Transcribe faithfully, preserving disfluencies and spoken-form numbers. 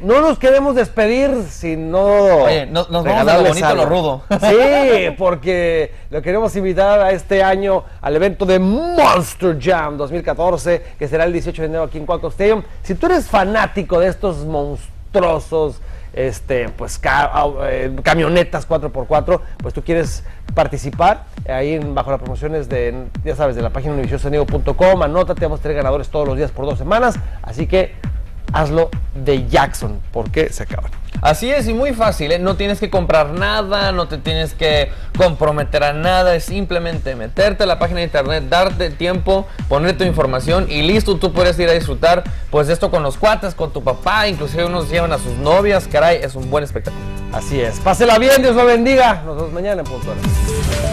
no nos queremos despedir sin no... Oye, nos, nos vamos a lo bonito a lo rudo. Sí, porque lo queremos invitar a este año al evento de Monster Jam dos mil catorce, que será el dieciocho de enero aquí en Qualcomm Stadium. Si tú eres fanático de estos monstruosos, este, pues ca eh, camionetas cuatro por cuatro, pues tú quieres participar ahí en, bajo las promociones de, ya sabes, de la página univision san diego punto com, anótate, vamos a tener ganadores todos los días por dos semanas, así que hazlo de Jackson, porque se acaban. Así es, y muy fácil, ¿eh? No tienes que comprar nada, no te tienes que comprometer a nada, es simplemente meterte a la página de internet, darte tiempo, poner tu información y listo, tú puedes ir a disfrutar pues esto con los cuates, con tu papá, inclusive unos llevan a sus novias, caray, es un buen espectáculo. Así es, pásela bien, Dios lo bendiga, nos vemos mañana en punto.